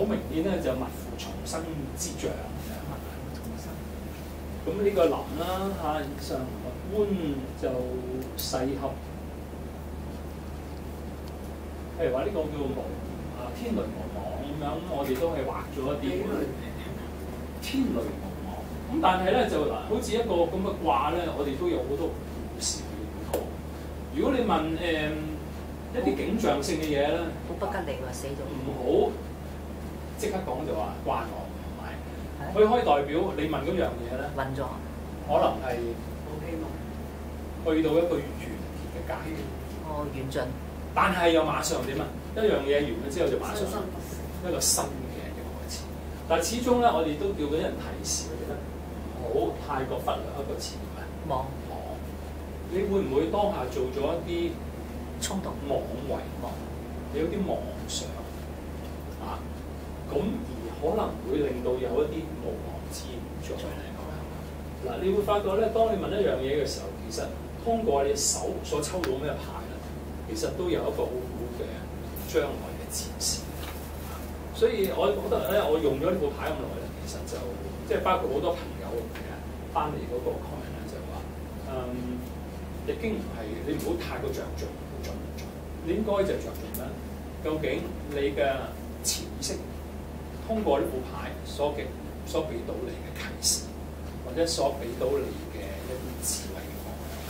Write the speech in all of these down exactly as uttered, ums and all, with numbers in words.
明顯咧就勿負重生之象。咁呢個林啦嚇，以上官就細合。譬如話呢個叫無啊天雷無妄咁樣，我哋都係畫咗一啲天雷無妄。咁但係咧就嗱，好似一個咁嘅卦咧，我哋都有好多故事要講。如果你問誒、呃、一啲景象性嘅嘢咧， 好不吉利喎，死咗。 唔好即刻講就話關我，唔係。佢可以代表你問嗰樣嘢咧， 暈咗， 可能係冇希望， 去到一個完結嘅階段。 哦，遠進。 但係又馬上點啊？一樣嘢完咗之後就馬上一個新嘅嘅開始。但係始終咧，我哋都叫嗰啲人提示佢哋咧，唔好太過忽略一個詞咩？ 妄妄。你會唔會當下做咗一啲衝動妄為？妄，你有啲妄想啊，咁而可能會令到有一啲無妄之災嚟講。嗱，你會發覺咧，當你問一樣嘢嘅時候，其實通過你手所抽到咩牌咧，其實都有一個好好嘅將來嘅展示。所以我覺得咧，我用咗呢副牌咁耐咧，其實就即係包括好多朋友嘅翻嚟嗰個 comment 咧，就係話嗯。易經唔係你唔好太過着重準唔準，你應該就着重咧，究竟你嘅潛意識通過呢副牌所嘅所俾到你嘅啟示，或者所俾到你嘅一啲智慧嘅方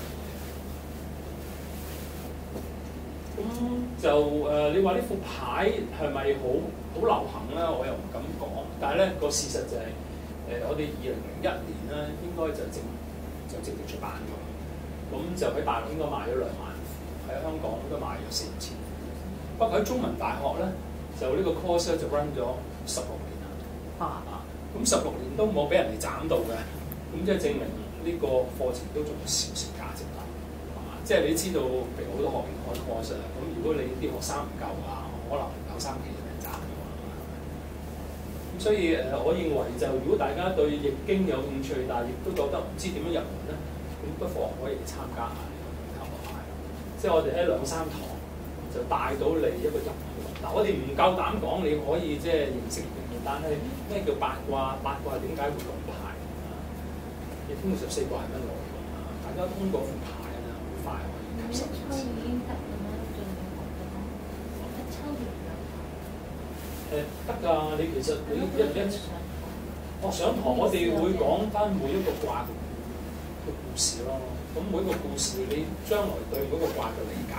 向。咁就誒、呃，你話呢副牌係咪好好流行咧？我又唔敢講，但係咧個事實就係、是、誒、呃，我哋二零零一年咧應該就正就正式出版咗。咁就喺大陸應該賣咗兩萬副，喺香港應該賣咗四五千副。不過喺中文大學咧，就呢個 course 咧就 run 咗十六年啦。啊，咁十六年都冇俾人哋斬到嘅，咁即係證明呢個課程都仲有少少價值啦。係嘛？即係你知道，譬如好多學員開 course 啦，咁如果你啲學生唔夠啊，可能兩三期就俾人斬咗。咁所以誒，我認為就如果大家對易經有興趣，但係亦都覺得唔知點樣入門咧。咁不妨可以參加下呢個塔羅牌，即係我哋喺兩三堂就帶到你一個入門。嗱，我哋唔夠膽講你可以即係認識嘅，但係咩叫八卦？八卦點解會用牌？易經十四卦係乜內容啊？大家通過副牌咧，好快可以吸收。 一抽已經得㗎啦，最學嘅講，一抽完就誒得㗎，你其實你一一我上堂我哋會講翻每一個卦個故事咯，咁每個故事你將來對嗰個卦嘅理解，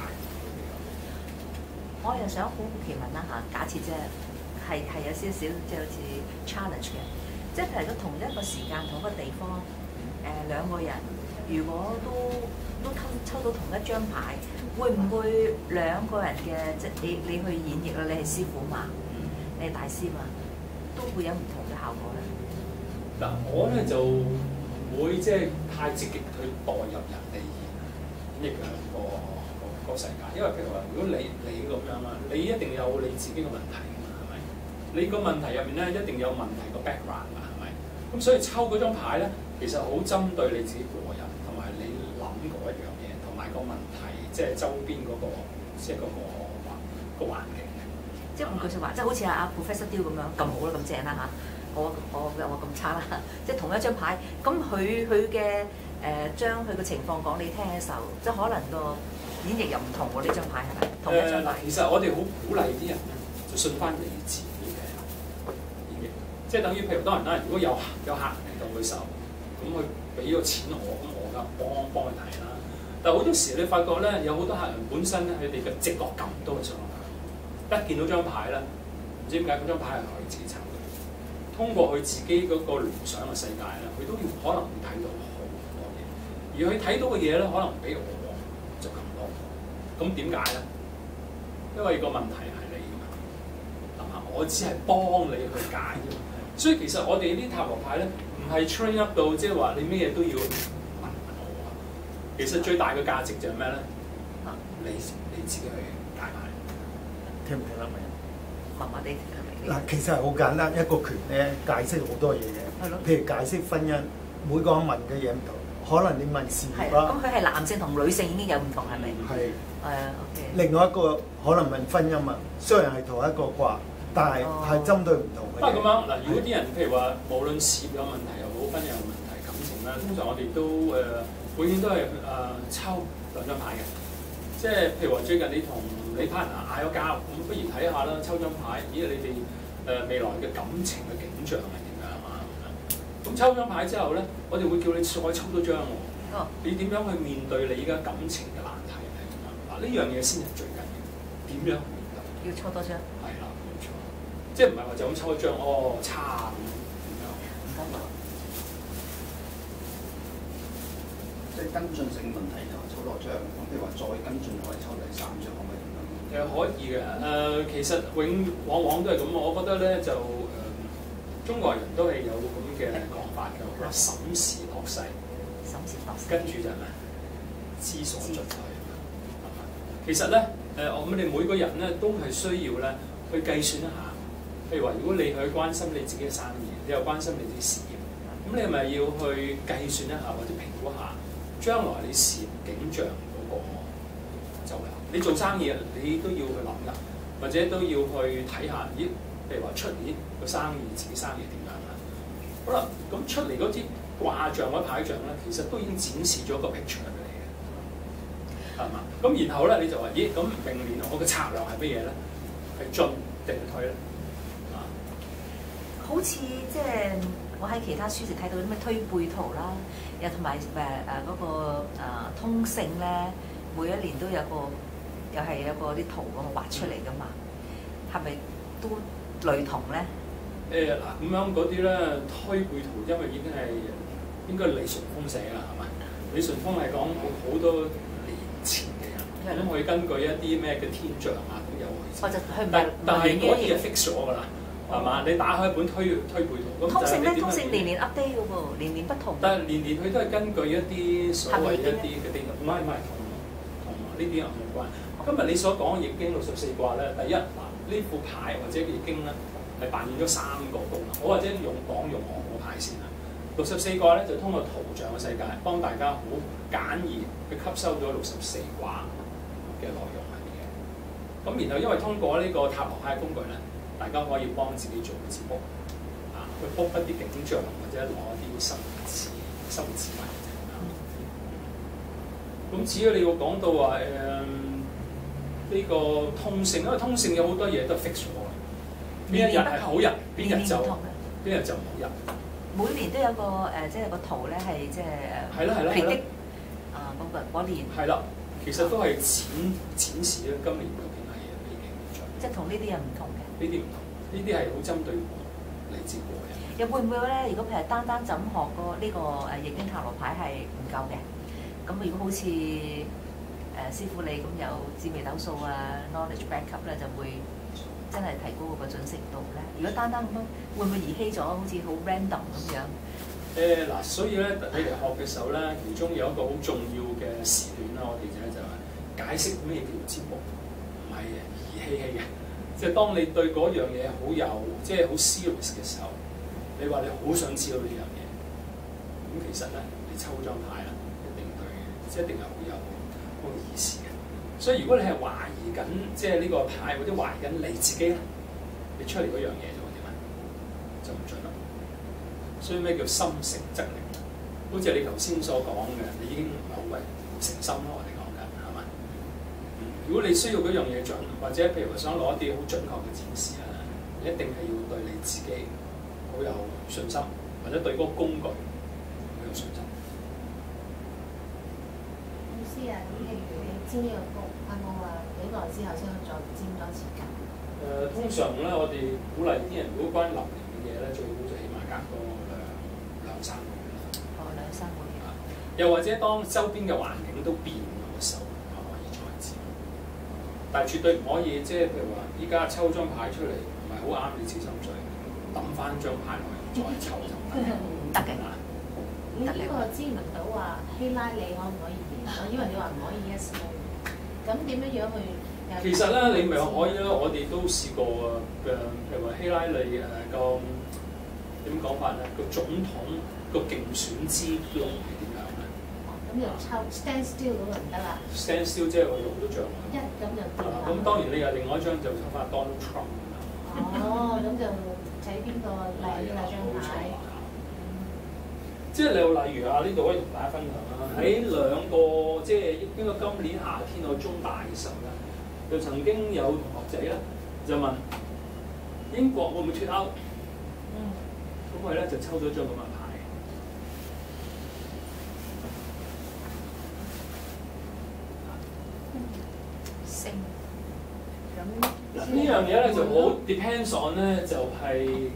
我又想好奇問啦嚇，假設啫，係係有少少即係好似 challenge 嘅，即係譬如如果同一個時間同一個地方，誒、呃、兩個人如果都都抽抽到同一張牌，會唔會兩個人嘅即係你你去演繹啦？你係師傅嘛，你係大師嘛，都會有唔同嘅效果咧？ 嗱，我咧就會即係太積極去代入人哋演繹兩個個個世界，因為譬如話，如果你你咁樣啊，你一定有你自己嘅問題㗎嘛，係咪？你個問題入面咧一定有問題個 background 㗎，係咪？咁所以抽嗰張牌咧，其實好針對你自己個人，同埋你諗嗰一樣嘢，同埋個問題，即係周邊嗰、嗰個即係嗰個環個環境嘅。 即係換句説話，即係好似阿阿 Professor Diu咁樣咁好啦，咁正啦嚇。我我我咁差啦，即係同一張牌，咁佢佢嘅誒將佢嘅情況講你聽嘅時候，即係可能個演繹又唔同喎。呢張牌係咪？同一張牌。 呃、其實我哋好鼓勵啲人咧，就信翻你自己嘅演繹，即係等於譬如當然啦，如果有有客人嚟到嘅時候，咁佢俾咗錢我，咁我梗幫幫佢睇啦。但係好多時你發覺咧，有好多客人本身咧，佢哋嘅直覺感都係相當強，一見到張牌咧，唔知點解嗰張牌係佢自己抽。通過佢自己嗰個聯想嘅世界咧，佢都要可能會睇到好多嘢，而佢睇到嘅嘢咧，可能比我就更多。咁點解咧？因為個問題係你㗎嘛，係嘛？我只係幫你去解啫嘛。所以其實我哋呢塔羅牌咧，唔係 train up 到即係話你咩嘢都要問問我。其實最大嘅價值就係咩咧？你你自己去解牌， 聽唔聽得明？ 麻麻地。 嗱，其實係好簡單，一個拳咧解釋好多嘢嘅。係咯。譬如解釋婚姻，每個人問嘅嘢唔同，可能你問事業啦。 咁佢係男性同女性已經有唔同，係咪？ 係。 係啊 ，OK。 另外一個可能問婚姻啊，雖然係同一個卦， 但係係針對唔同嘅。 不過咁樣嗱，如果啲人譬如話，無論事業有問題又好，婚姻有問題、感情啦，通常我哋都誒、呃、永遠都係誒、呃、抽兩張牌嘅。即係譬如話，最近你同你 partner 嗌咗交，咁不如睇下啦，抽張牌，咦你哋誒、呃、未來嘅感情嘅景象係點樣啊？咁抽張牌之後咧，我哋會叫你再抽多張喎。哦、你點樣去面對你而家感情嘅難題咧？嗱，呢樣嘢先係最緊要，點樣去面對？ 要抽多張。係啦，冇錯。即係唔係話就咁抽一張，哦差咁點樣？唔得嘛。 即係跟進性問題就抽多張，咁譬如話再跟進可以抽第三張，可唔可以咁樣？ 誒可以嘅，誒、呃、其實永往往都係咁，我覺得咧就誒、呃、中國人都係有咁嘅講法嘅，話審時度勢。跟住就係咩？知所進退。其實咧，誒我哋每個人咧都係需要咧去計算一下。譬如話，如果你去關心你自己嘅生意，你又關心你自己事業，咁你係咪要去計算一下或者評估下將來你事業景象嗰個走向？你做生意，你都要去諗㗎，或者都要去睇下，咦？譬如話出年個生意，自己生意點樣啊？好啦，咁出嚟嗰啲卦象或者牌象咧，其實都已經展示咗個 picture 俾你嘅，係嘛？咁然後咧，你就話：咦，咁明年我嘅策略係乜嘢咧？係進定係退咧？啊， 好似即係我喺其他書籍睇到啲咩推背圖啦，又同埋誒誒嗰個、呃、通勝咧，每一年都有個又係有個啲圖咁畫出嚟噶嘛，係咪都類同咧？ 誒嗱，咁樣嗰啲咧推背圖，因為已經係應該李淳風寫㗎，係咪？李淳風係講好多年前嘅人，咁佢根據一啲咩嘅天象啊，咁有去。 我就去但但係嗰啲係 fix 咗㗎啦，係嘛？你打開一本推推背圖，咁通勝咧，通勝年年 update 㗎喎，年年不同。 但係年年佢都係根據一啲所謂一啲嘅定律，唔係唔係同同呢啲有冇關？今日你所講嘅易經六十四卦咧，第一嗱呢副牌或者易經咧。係扮演咗三個功能，我或者用講用我個牌先啦。六十四卦咧就通過圖像嘅世界，幫大家好簡易去吸收咗六十四卦嘅內容係乜嘢。咁然後因為通過呢個塔羅牌工具咧，大家可以幫自己做字幕啊，去卜一啲景象或者攞一啲生字生字文。咁至於你要講到話誒呢個通勝，因為通勝有好多嘢都 fix 咗。邊一日係好日，邊日就邊日就唔好日。 每年都有個誒、呃，即係個圖咧，係即係係啦係啦係啦。 啊，嗰個嗰年係啦，其實都係展展示咧今年究竟係咩景象。 即係同呢啲又唔同嘅。 呢啲唔同，呢啲係好針對嚟自個人。 又會唔會咧？如果譬如單單就咁學個呢個誒易經塔羅牌係唔夠嘅，咁如果好似誒、呃、師傅你咁有紫微斗數啊 knowledge backup 咧，就會。真係提高個準程度咧。如果單單咁樣，會唔會兒戲咗？好似好 random 咁樣？ 誒嗱、呃，所以咧，你嚟學嘅時候咧，其中有一個好重要嘅時段啦，我哋咧就係解釋咩叫占卜，唔係兒戲戲嘅。即係當你對嗰樣嘢好有，即係好 serious 嘅時候，你話你好想知道呢樣嘢，咁其實咧，你抽張牌啦，一定對，即係一定係好有好有意思嘅。所以如果你係懷疑緊，即係呢個牌或者懷疑緊你自己咧，你出嚟嗰樣嘢就會點啊？就唔準啦。所以咩叫心誠則靈？好似你頭先所講嘅，你已經唔係好為誠心咯，我哋講緊係咪？如果你需要嗰樣嘢準，或者譬如話想攞一啲好準確嘅展示啊，你一定係要對你自己好有信心，或者對嗰個工具好有信心。 老師啊，咁譬如你知呢個局，有冇話幾耐之後先可以再佔多次㗎？誒、 呃，通常咧，我哋鼓勵啲人，如果關於流年嘅嘢咧，最好就起碼隔多兩兩三個月啦。 哦，兩三個月。 又或者當周邊嘅環境都變嘅時候，就可以再佔。但係絕對唔可以，即係譬如話，依家抽張牌出嚟唔係好啱你自心水，抌翻張牌落去再抽就唔得。 唔得嘅。 你呢個知唔到話希拉里可唔可以？我以為你話唔可以 yes no。咁點樣樣去？ 其實咧，你咪可以咯。我哋都試過嘅，譬如話希拉里誒個點講法咧？個總統個競選之路係點樣咧？ 咁就抽 stand still 嗰個唔得啦。 stand still 即係我用咗張。 一咁就跌啦。 咁當然你又另外一張就抽翻 Donald Trump 啊。 哦，咁就睇邊個靚啲啦張牌。 即係你例如啊，呢度可以同大家分享啦。喺兩個即係應該今年夏天我中大嘅時候咧，就曾經有同學仔咧就問英國會唔會脱歐？ 嗯。 咁佢咧就抽咗張咁嘅牌。 星。 咁嗱呢樣嘢咧就好 depends on 咧，就係、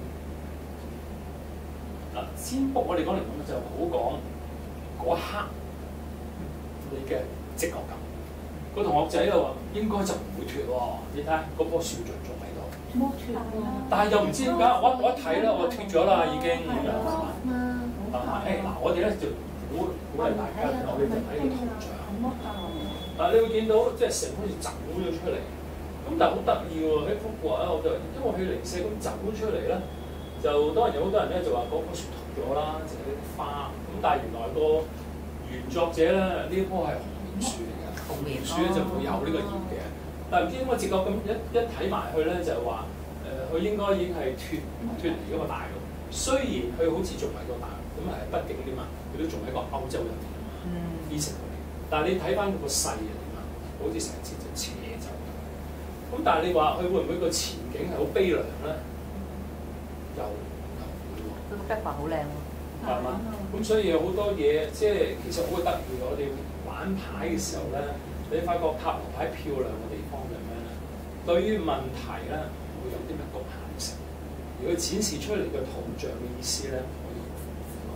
嗱占卜我哋講嚟講就好講嗰一刻你嘅直覺感。個同學仔又話應該就唔會脱喎，你睇下嗰棵樹仲仲喺度。 冇脱喎。 但係又唔知點解，我我一睇咧，我脱咗啦已經咁樣係嘛？啊誒嗱，我哋咧就鼓鼓勵大家，我哋就睇個圖像。嗱，你會見到即係成好似走咗出嚟，咁但係好得意喎！喺幅畫咧，我就因為佢零舍咁走出嚟咧，就當然有好多人咧就話嗰棵樹塗咗啦，淨係啲花。咁但係原來個原作者咧呢一棵係紅棉樹嚟嘅，紅棉樹咧就會有呢個葉嘅。但係唔知點解直覺咁一一睇埋去咧就係話誒，佢、呃、應該已經係脱脱離嗰個大陸。雖然佢好似仲喺個大陸，咁係畢竟點啊？佢都仲喺個歐洲入邊啊嘛，呢成個年。但係你睇翻佢個勢係點啊？好似成次就斜走咁。咁但係你話佢會唔會個前景係好悲涼咧？又又會喎。 佢個 background 好靚喎。 係嘛？咁所以有好多嘢，即係其實好得意。我哋玩牌嘅時候咧，你發覺塔羅牌漂亮嘅地方係咩咧？對於問題咧，唔會有啲咩局限性。如果展示出嚟嘅圖像嘅意思咧，可以好豐富咯。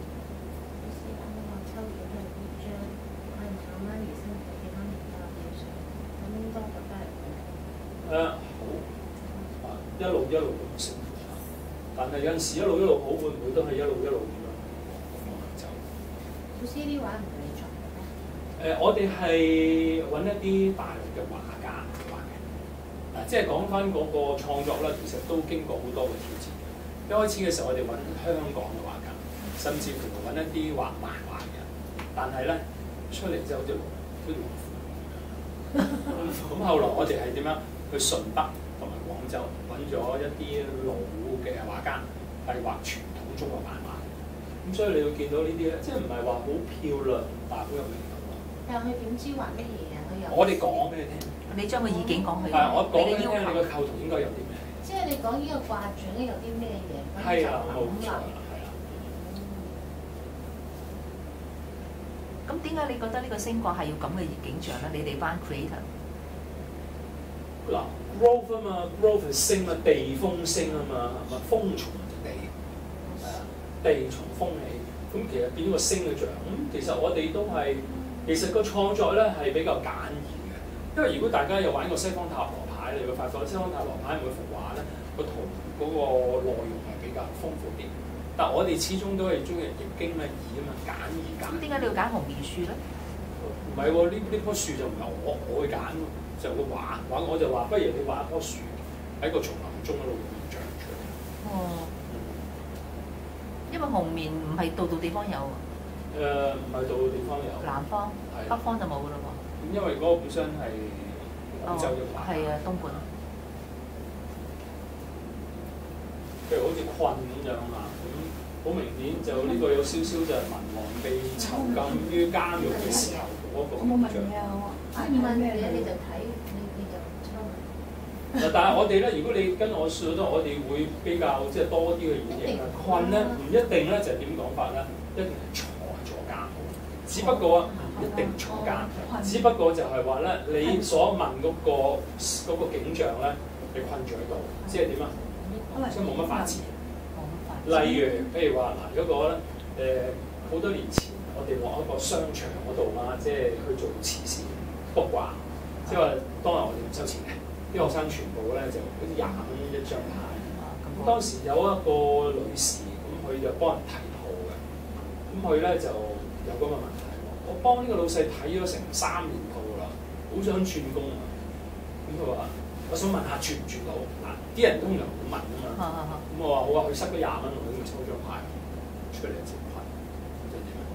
誒、呃、好啊，一路一路咁升，但係有陣時一路一路好，會唔會都係一路一路咁樣咁樣走？ 老師呢畫唔係你作嘅咩？ 誒、呃，我哋係揾一啲大陸嘅畫家畫嘅，嗱、啊，即係講翻嗰個創作咧，其實都經過好多嘅挑戰。一開始嘅時候，我哋揾香港嘅畫家，甚至乎揾一啲畫漫畫嘅，但係咧出嚟之後就都唔符。咁後來我哋係點樣？去順德同埋廣州揾咗一啲老嘅畫家，係畫傳統中國漫畫。咁所以你會見到呢啲咧，即係唔係話好漂亮，但係好有味道咯。 但係佢點知畫乜嘢啊？佢有我哋講俾你聽。 你將個意境講佢。 係我講俾你聽， 你嘅要求你個構圖應該有啲咩？ 即係你講呢個卦象咧，有啲咩嘢？ 係啊，冇錯啦，係啊。 咁點解你覺得呢個星卦係要咁嘅景象咧？你哋班 creator 嗱 growth 啊嘛 ，growth 係星啊，地風星啊嘛，係咪風從地？係啊，地從風起。咁其實變咗個星嘅象。咁其實我哋都係，其實個創作咧係比較簡易嘅。因為如果大家有玩過西方塔羅牌，你會發覺西方塔羅牌每幅畫咧個圖嗰個內容係比較豐富啲。但我哋始終都係中意易經啊易啊嘛，簡易簡。 咁點解你要揀紅棉樹咧？ 唔係喎，呢呢棵樹就唔係我我去揀喎。就個畫畫，我就話不如你畫一棵樹喺個叢林中嗰度長出嚟。 哦，因為紅棉唔係度度地方有。 誒唔係度度地方有。 南方、 係北方就冇㗎咯喎。 咁因為嗰個本身係廣州嘅畫。 係啊，東莞。 譬如好似困咁樣啊，咁好明顯就呢個有少少就係文王被囚禁於監獄嘅時候嗰個形象。 你問嘅你就睇，你你就抽。 嗱，但係我哋咧，如果你跟我説咧，我哋會比較即係多啲嘅演繹啦。困咧唔一定咧就係點講法咧，一定係坐坐監。只不過唔一定坐監，只不過就係話咧，你所問嗰個嗰個景象咧，你困住喺度，即係點啊？即係冇乜發展。例如，譬如話嗱，嗰個咧誒好多年前，我哋落一個商場嗰度啊，即係去做慈善。卜卦，即係話當日我哋唔收錢嘅，啲學生全部咧就好似廿蚊一張牌。咁當時有一個女士，咁佢就幫人睇圖嘅，咁佢咧就有咁嘅問題喎。我幫呢個老細睇咗成三年圖啦，好想轉工啊。咁佢話：我想問下轉唔轉到？嗱，啲人通常會問啊嘛。咁我話好啊，佢塞咗廿蚊，我已經抽張牌出嚟就困。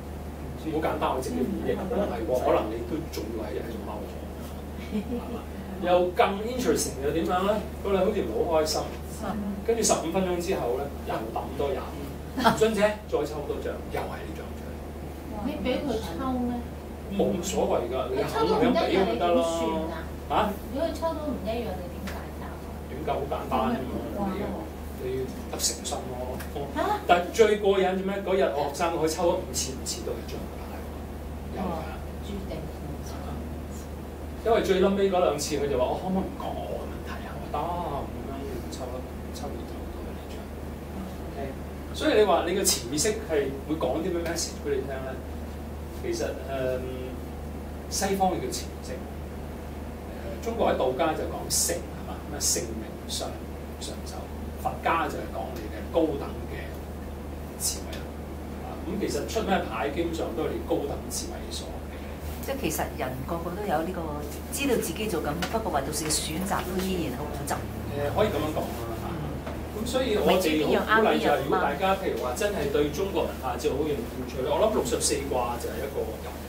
好簡單，我直接演繹，唔係喎，可能你都仲要係喺度踎咗，係嘛？ 又更 interesting 又點樣咧？咁你好似唔係好開心，跟住十五分鐘之後咧，又抌多廿蚊，張姐再抽多張，又係呢張出嚟。 你俾佢抽咩？ 冇所謂㗎，你肯抽到唔一肯俾樣，你點佢得咯。 算啊？ 嚇？ 如果佢抽到唔一樣，你點解答？ 點解好簡單啫嘛？你你得誠心咯。 嚇！ 但係最過癮做咩？嗰日我學生可以抽咗五次，五次都係獎牌喎，有㗎。 注定。 因為最冧尾嗰兩次，佢就話：我可唔可以唔講我嘅問題啊？我得咁樣抽一抽完就到呢張。OK，所以你話你嘅潛意識係會講啲咩 message 俾你聽咧？其實誒、嗯，西方嘅叫潛意識，誒中國喺道家就講性係嘛，咩性命上上手，佛家就係講你嘅高等嘅智慧啊。咁其實出咩牌，基本上都係你高等智慧所。 即係其實人個個都有呢、這個知道自己做緊，不過為到自己選擇都依然好固執。誒、 呃，可以咁樣講啦嚇。咁、嗯、所以我哋好鼓勵就係，如果大家譬如話真係對中國文化就好有興趣咧，我諗六十四卦就係一個入門。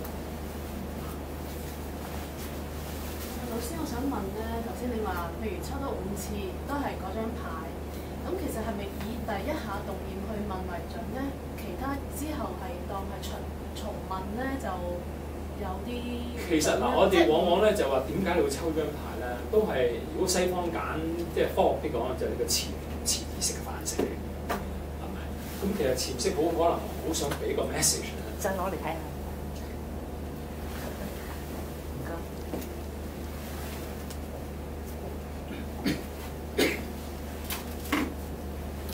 老師，我想問咧，頭先你話譬如抽到五次都係嗰張牌，咁其實係咪以第一下動念去問為準咧？其他之後係當係循重問咧就？有啲其實嗱，我哋往往咧就話點解你會抽張牌咧？都係如果西方揀即係科學啲講，就係呢個潛潛意識嘅反射嚟，係咪？咁其實潛意識好可能好想俾個 message 咧， 就攞嚟睇下。唔該。 哦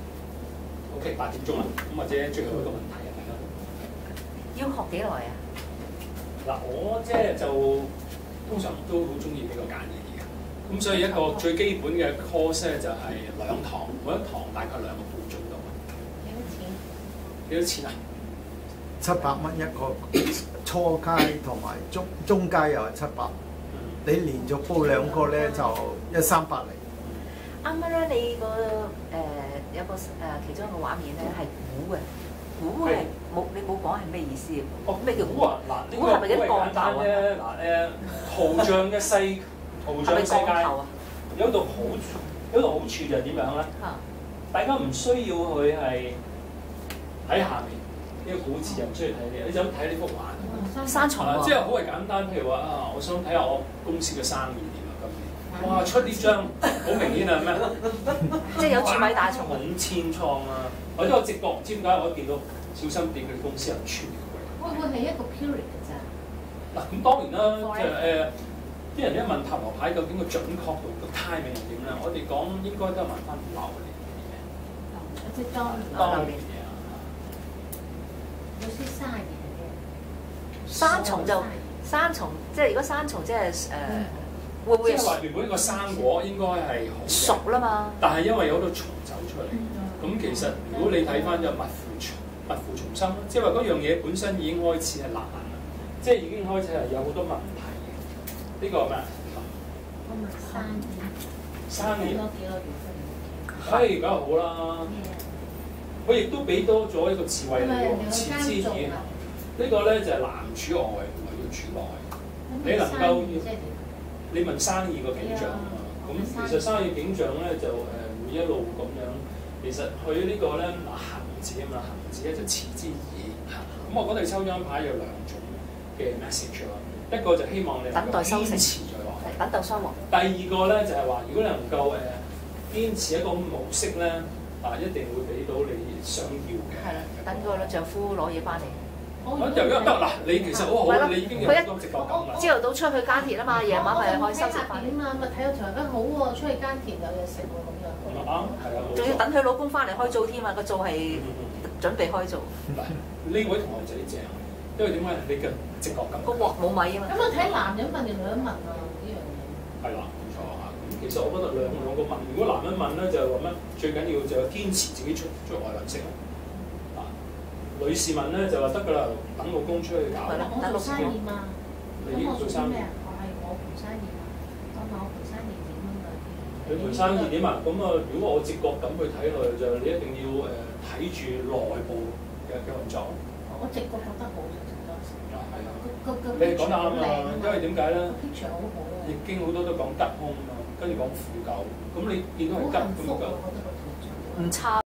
，OK， 八點鐘啦，咁或者最後一個問題啊，大家要學幾耐啊？ 嗱，我即係就通常都好中意呢個簡易啲嘅，咁所以一個最基本嘅 course 咧就係兩堂，每一堂大概兩個半鐘度。 幾多錢？ 幾多錢啊？ 七百蚊一個初階同埋中中階又係七百， 嗯、 你連續報兩個咧就一三百零。 啱啱咧，你個誒、呃、有個誒、呃、其中一個畫面咧係估嘅。估係冇，你冇講係咩意思？ 哦， 咩叫估啊？嗱，呢個係咪啲好簡單啫。嗱誒，圖像嘅世圖像世界有度好有度好處就係點樣咧？ 嚇！ 大家唔需要去係喺下面呢個古字，又唔需要睇呢，你就咁睇呢幅畫。 山重喎。 即係好係簡單，譬如話啊，我想睇下我公司嘅生意點啊今年。哇！出呢張好明顯係咩？ 即係有主米大重。 五千倉啊！或者我直覺唔知點解，我一見到小心啲，佢哋公司有穿嘅櫃。 會唔會係一個 period 㗎咋？ 嗱，咁當然啦，即係誒，啲人一問塔羅牌究竟個準確度、個 timing 係點咧？我哋講應該都係問翻流年嘅嘢。 即係當當年嘅嘢。 老師生日係咩？ 山重就山重，即係如果山重即係誒，會唔會即係話原本個生果應該係好熟啦嘛？ 但係因為有好多蟲走出嚟。咁其實如果你睇翻就物負重物負重生，即係話嗰樣嘢本身已經開始係難啦，即係已經開始係有好多問題嘅。呢、這個係咩？ 咁咪生意， 生意多幾個月份。 唉，而家好啦，佢亦都俾多咗一個智慧嚟喎，持之以恆。呢個咧就係男主外，唔係要主內。你能夠你問生意個景象啊嘛？咁其實生意景象咧就誒會一路咁樣。其實佢呢個咧嗱行字啊嘛，行字咧就持之以恆。咁我覺得你抽張牌有兩種嘅 message 咯，一個就希望你能夠堅持在落去， 等待收穫。 第二個咧就係話，如果你能夠誒堅持一個模式咧，啊一定會俾到你想要嘅。 係啦，等個丈夫攞嘢翻嚟。 咁又得嗱，你其實好好，你已經有好多直覺感啦。 朝頭早出去耕田啊嘛，夜晚咪開心食飯啊嘛，咪睇到場間好喎，出去耕田有嘢食喎咁樣。 啱，係啊， 仲要等佢老公翻嚟開灶添啊！個灶係準備開灶。 嗱，呢位同學仔正，因為點解你嘅直覺感？ 個鑊冇米啊嘛。 咁啊睇男人問定女人問啊呢樣嘢。 係啦，冇錯嚇。咁其實我覺得兩兩個問，如果男人問咧就係話咩？最緊要就係堅持自己出出外揾食。啊，女士問咧就話得㗎啦，等老公出去搞。 係啦，我做生意嘛。 你做生意？ 我係我盤生意嘛。我問我盤生意點樣㗎？ 你盤生意點啊？咁啊，如果我直覺咁去睇落去，就你一定要誒睇住內部嘅嘅運作。 我直覺覺得好，其實當時。 啊，係啊。 個個你講得啱啊，因為點解咧？ 個 picture 好好啊。 易經好多都講吉凶啊，跟住講腐朽，咁你見到係吉咁好幸福啊！ 就。 我覺得個圖像。 唔差。